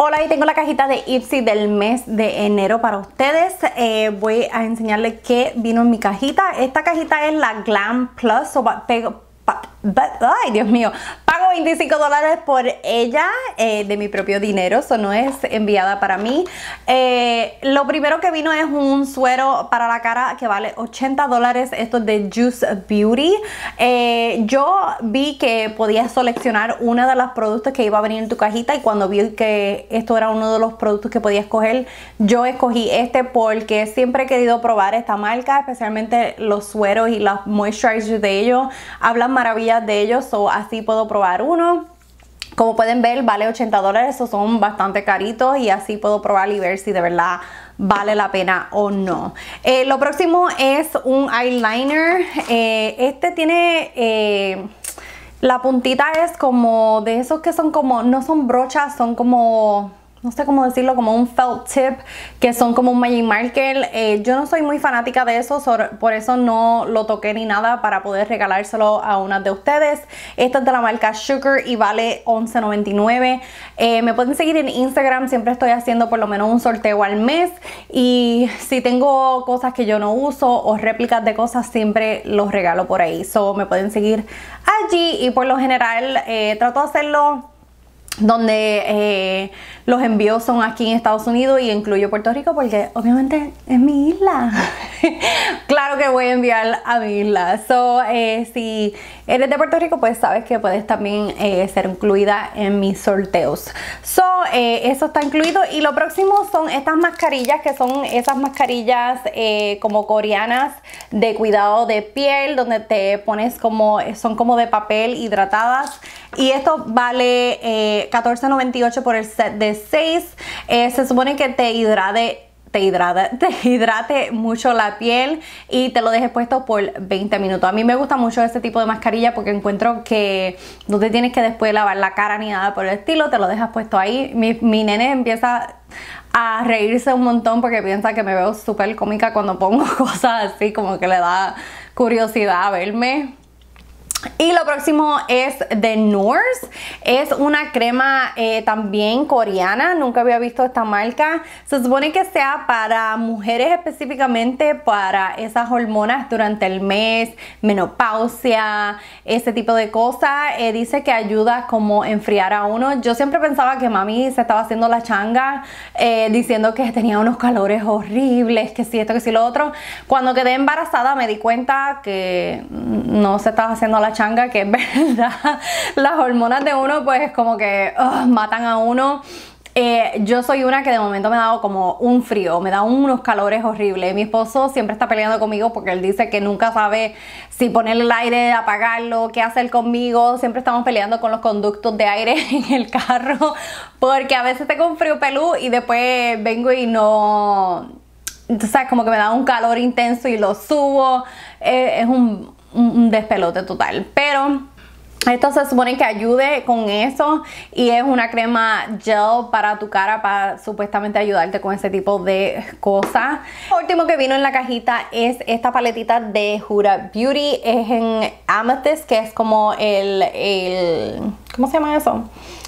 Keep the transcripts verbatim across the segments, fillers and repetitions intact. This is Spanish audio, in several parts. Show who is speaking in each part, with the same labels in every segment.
Speaker 1: Hola, y tengo la cajita de Ipsy del mes de enero para ustedes. Eh, voy a enseñarles qué vino en mi cajita. Esta cajita es la Glam Plus, o pego, pa, pa, ay Dios mío, pago veinticinco dólares por ella eh, de mi propio dinero, eso no es enviada para mí. Eh, lo primero que vino es un suero para la cara que vale ochenta dólares, esto es de Juice Beauty. Eh, yo vi que podías seleccionar uno de los productos que iba a venir en tu cajita, y cuando vi que esto era uno de los productos que podía escoger, yo escogí este porque siempre he querido probar esta marca, especialmente los sueros y los moisturizers de ellos. Hablan maravillas de ellos, o así puedo probar uno. Como pueden ver, vale ochenta dólares, esos son bastante caritos, y así puedo probar y ver si de verdad vale la pena o no. Eh, lo próximo es un eyeliner. Eh, este tiene... Eh, la puntita es como de esos que son como... No son brochas, son como... no sé cómo decirlo, como un felt tip, que son como un magic marker. Eh, yo no soy muy fanática de eso, por eso no lo toqué ni nada para poder regalárselo a una de ustedes. Esta es de la marca Sugar y vale once noventa y nueve. Eh, me pueden seguir en Instagram, siempre estoy haciendo por lo menos un sorteo al mes, y si tengo cosas que yo no uso o réplicas de cosas, siempre los regalo por ahí. So, me pueden seguir allí, y por lo general eh, trato de hacerlo donde eh, los envíos son aquí en Estados Unidos, y incluyo Puerto Rico porque obviamente es mi isla. Claro que voy a enviar a mi isla. So, eh, si eres de Puerto Rico, pues sabes que puedes también eh, ser incluida en mis sorteos. So, eh, eso está incluido. Y lo próximo son estas mascarillas, que son esas mascarillas eh, como coreanas de cuidado de piel, donde te pones como, son como de papel, hidratadas. Y esto vale eh, catorce noventa y ocho por el set de seis. Eh, se supone que te hidrate, te hidrate, te hidrate mucho la piel y te lo dejes puesto por veinte minutos. A mí me gusta mucho este tipo de mascarilla porque encuentro que no te tienes que después lavar la cara ni nada por el estilo. Te lo dejas puesto ahí. Mi, mi nene empieza a reírse un montón porque piensa que me veo súper cómica cuando pongo cosas así, como que le da curiosidad a verme. Y lo próximo es de Nors. Es una crema eh, también coreana. Nunca había visto esta marca. Se supone que sea para mujeres, específicamente para esas hormonas durante el mes, menopausia, ese tipo de cosas. Eh, dice que ayuda como a enfriar a uno. Yo siempre pensaba que mami se estaba haciendo la changa eh, diciendo que tenía unos calores horribles, que si esto, que si lo otro. Cuando quedé embarazada me di cuenta que no se estaba haciendo la changa, que es verdad. Las hormonas de uno pues como que uh, matan a uno. Eh, yo soy una que de momento me ha dado como un frío, me da unos calores horribles. Mi esposo siempre está peleando conmigo porque él dice que nunca sabe si ponerle el aire, apagarlo, qué hacer conmigo. Siempre estamos peleando con los conductos de aire en el carro, porque a veces tengo un frío pelú y después vengo y no... Entonces como que me da un calor intenso y lo subo. Eh, es un... un despelote total, pero esto se supone que ayude con eso, y es una crema gel para tu cara para supuestamente ayudarte con ese tipo de cosas. Lo último que vino en la cajita es esta paletita de Huda Beauty, es en Amethyst, que es como el, el ¿cómo se llama eso?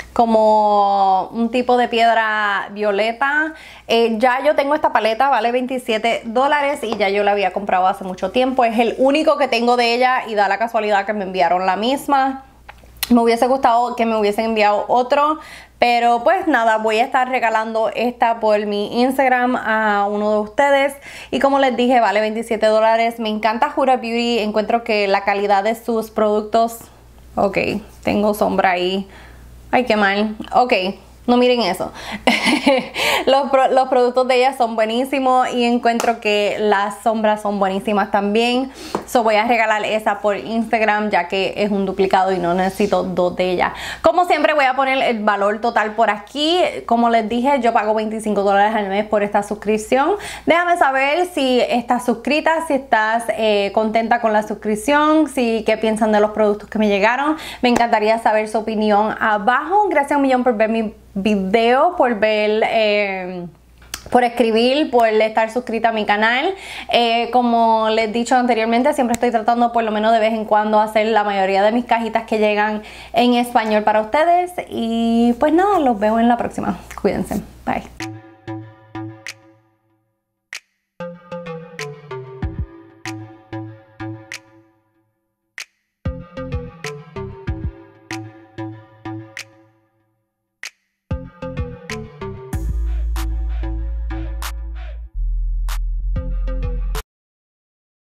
Speaker 1: Como un tipo de piedra violeta. Eh, ya yo tengo esta paleta, vale veintisiete dólares, y ya yo la había comprado hace mucho tiempo. Es el único que tengo de ella, y da la casualidad que me enviaron la misma. Me hubiese gustado que me hubiesen enviado otro, pero pues nada, voy a estar regalando esta por mi Instagram a uno de ustedes. Y como les dije, vale veintisiete dólares. Me encanta Huda Beauty, encuentro que la calidad de sus productos... Ok, tengo sombra ahí. Ay, qué mal. Ok, no miren eso. los, pro, los productos de ella son buenísimos, y encuentro que las sombras son buenísimas también. So voy a regalar esa por Instagram, ya que es un duplicado y no necesito dos de ellas. Como siempre, voy a poner el valor total por aquí. Como les dije, yo pago veinticinco dólares al mes por esta suscripción. Déjame saber si estás suscrita, si estás eh, contenta con la suscripción, si qué piensan de los productos que me llegaron. Me encantaría saber su opinión abajo. Gracias un millón por ver mi video, por ver... Eh, por escribir, por estar suscrita a mi canal. Eh, como les he dicho anteriormente, siempre estoy tratando por lo menos de vez en cuando hacer la mayoría de mis cajitas que llegan en español para ustedes. Y pues nada, los veo en la próxima. Cuídense. Bye.